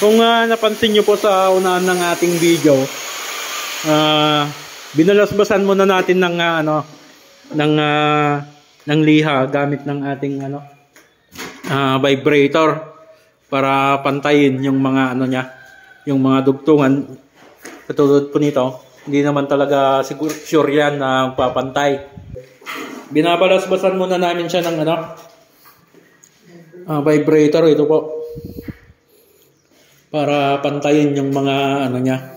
Kung napansin nyo po sa unahan ng ating video, binalasbasan muna natin ng ng liha gamit ng ating vibrator para pantayin yung mga yung mga dugtungan. Katulad po nito, hindi naman talaga sure yan na papantay. Binabalasbasan muna namin siya ng vibrator, ito po, para pantayin yung mga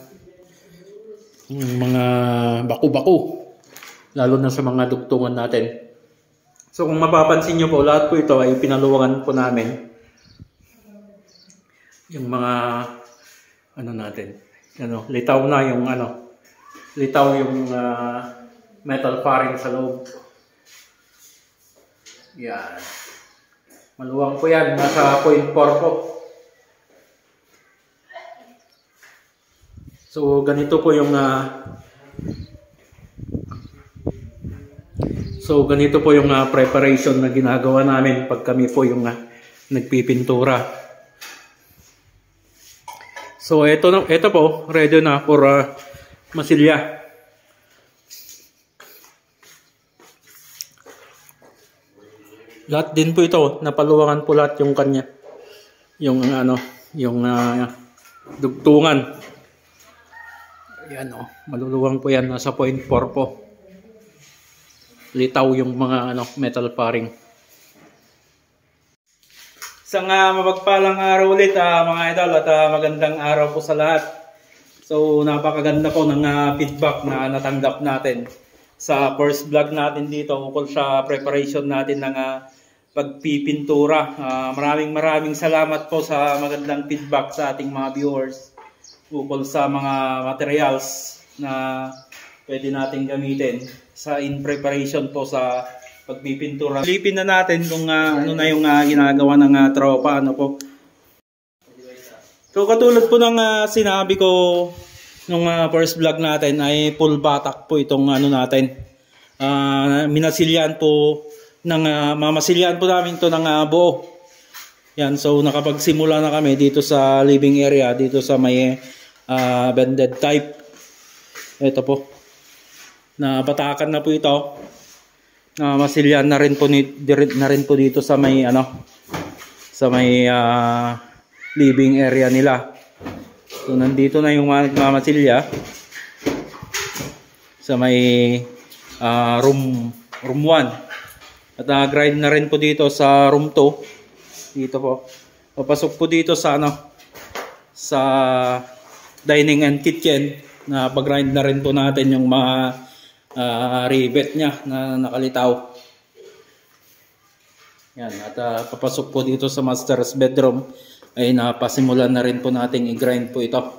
yung mga baku-baku, lalo na sa mga dugtungan natin. So kung mapapansin nyo po, lahat po ito ay pinaluwangan po namin yung mga natin. Litaw na yung litaw yung metal fairing sa loob. Yan. Maluwang po yan, nasa 0.4 po. So ganito po yung preparation na ginagawa namin pag kami po yung nagpipintura. So ito po, ready na for masilya. Lahat din po ito, napaluwangan po lahat yung kanya. Yung dugtungan. Ayan maluluwang po yan, nasa 0.4 po. Litaw yung mga metal fairing. Isang mapagpalang araw ulit mga idol, at magandang araw po sa lahat. So napakaganda po ng feedback na natanggap natin sa first vlog natin dito ukol sa preparation natin ng pagpipintura. Maraming salamat po sa magandang feedback sa ating mga viewers ukol sa mga materials na pwede natin gamitin in preparation po sa pagpipintura. Silipin na natin kung ano na yung ginagawa ng tropa. Po. So katulad po ng sinabi ko nung first vlog natin, ay full batak po itong natin. Minasilyan po mamasilyan po namin ito ng buo. Yan, so nakapagsimula na kami dito sa living area, dito sa may bended type. Ito po. Napatakan na po ito. Masilyan na rin po dito sa may living area nila. So nandito na yung mamasilya sa may room 1. At grind na rin po dito sa room 2. Dito po. Papasok po dito sa sa dining and kitchen. Na pag-grind na rin po natin yung mga rivet niya na nakalitaw. Yan. At papasok po dito sa master's bedroom. Ay napasimulan na rin po natin i-grind po ito.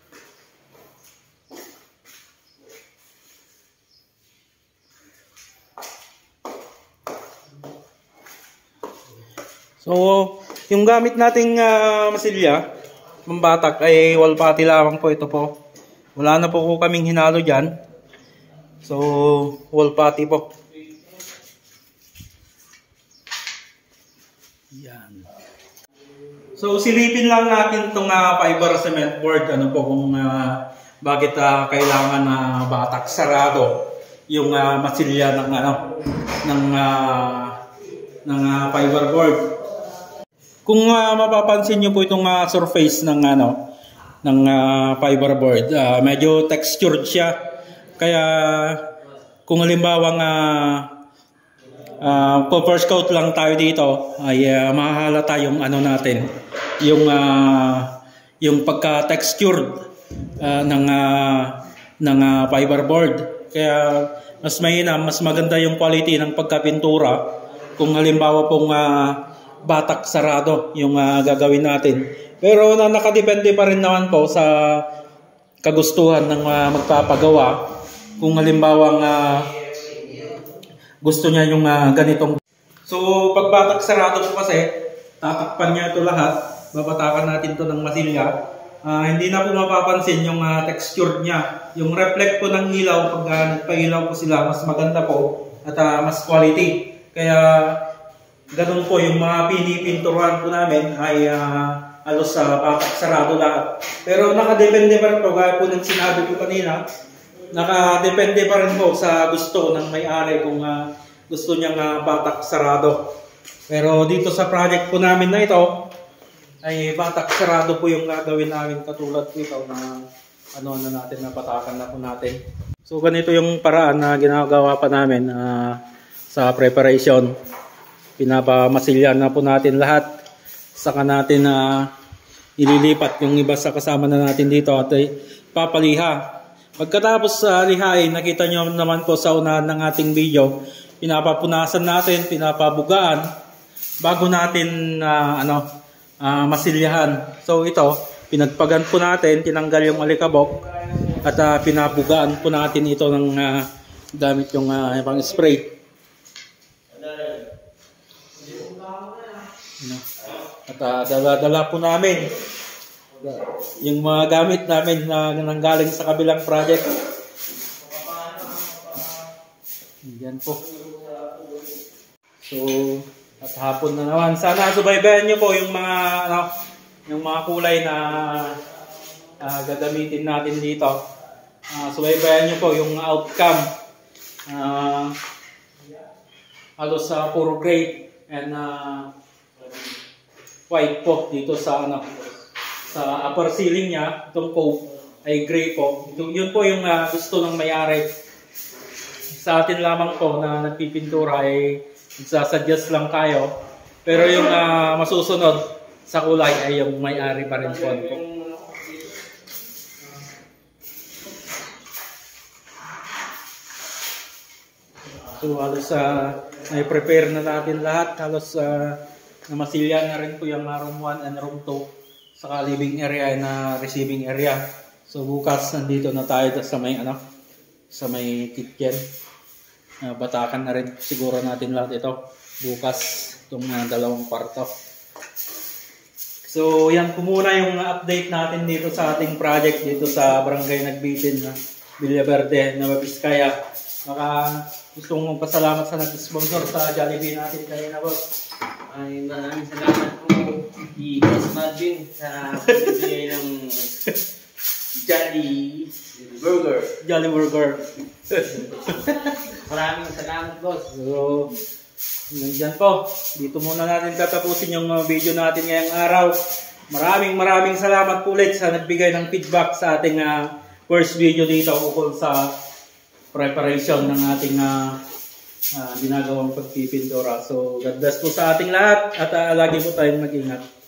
So, yung gamit nating masilya, pambatak, ay wall putty lamang po ito po. Wala na po kaming hinalo dyan. So, wall putty po. Yan. So, silipin lang natin itong fiber cement board. Kung bakit kailangan na batak sarado yung masilya ng fiber board. Kung mapapansin nyo po itong surface ng fiberboard, medyo textured siya. Kaya kung halimbawa first coat lang tayo dito, ay mahahalata yung natin, yung pagka-textured ng fiberboard. Kaya mas maganda yung quality ng pagkapintura kung halimbawa pong batak sarado yung gagawin natin. Pero nakadepende pa rin naman po sa kagustuhan ng magpapagawa. Kung halimbawa gusto niya yung ganitong. So pag batak sarado po kasi, tatakpan niya ito lahat. Babatakan natin ito ng masilya. Hindi na po mapapansin yung texture niya. Yung reflect po ng ilaw, pag nagpailaw po sila, mas maganda po at mas quality. Kaya ganun po yung mga pinipinturuan po namin ay halos sa patak sarado lahat. Pero nakadepende pa rin po, gaya po ng sinabi ko kanina, nakadepende pa rin po sa gusto ng may-ari kung gusto niyang patak sarado. Pero dito sa project po namin na ito, ay patak sarado po yung gagawin namin, katulad po ito na natin, napatakan na po natin. So ganito yung paraan na ginagawa pa namin sa preparation. Pinapamasilyan na po natin lahat. Saka natin ililipat yung iba sa kasama na natin dito at papaliha. Pagkatapos lihain, nakita nyo naman po sa unahan ng ating video, pinapapunasan natin, pinapabugaan bago natin masilyahan. So ito, pinagpagan po natin, tinanggal yung alikabok at pinabugaan po natin ito ng gamit yung pang spray. At dala po namin yung mga gamit namin na nanggaling sa kabilang project. Yan po. So, at hapon na naman. Sana subaybayan nyo po yung mga kulay na gagamitin natin dito. Subaybayan nyo po yung outcome. Halos puro gray and white po dito sa sa upper ceiling niya. Itong cove ay gray po. Yun po yung gusto ng may-ari. Sa atin lamang po na nagpipintura ay nagsasuggest lang tayo. Pero yung masusunod sa kulay ay yung may-ari pa rin po. So halos may prepare na natin lahat. Halos namasilya na rin po yung room 1 and room 2. Saka living area and receiving area. So bukas nandito na tayo sa may sa may kitchen. Batakan na rin siguro natin lahat ito bukas, itong dalawang kwarto. So yan po muna yung update natin dito sa ating project dito sa Barangay Nagbitin na Villaverde, Nueva Vizcaya. Gusto kong magpasalamat sa nag-sponsor sa Jollibee natin kanina, boss. Ay, maraming salamat po Boss Marvin sa pagbibigay ng Jolly Burger. Maraming salamat, boss. So, nandiyan po. Dito muna natin tatapusin yung video natin ngayong araw. Maraming salamat po ulit sa nagbigay ng feedback sa ating first video dito ukol sa preparation ng ating ginagawang pagpipintura. So, God bless po sa ating lahat at lagi po tayong mag-ingat.